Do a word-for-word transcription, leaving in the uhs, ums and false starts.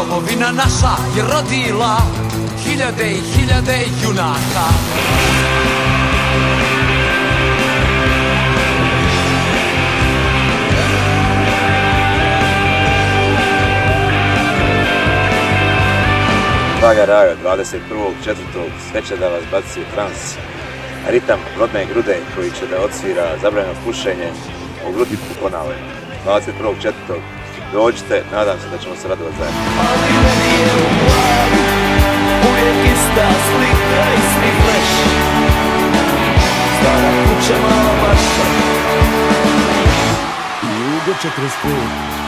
domovina naša je rodila hiljade i hiljade junaka. Draga Rajo, dvadeset prvog četvrtog sve će da vas baci trans, ritam rodne grude koji će da odsvira zabranjeno pušenje u grudi ponavlja. dvadeset prvog četvrtog dođite, nadam se da ćemo se radovati zajedno. Ali meni je u glavi uvijek ista slika, isti fleš, stara kuća mala vaša, Jugo četrdeset pet.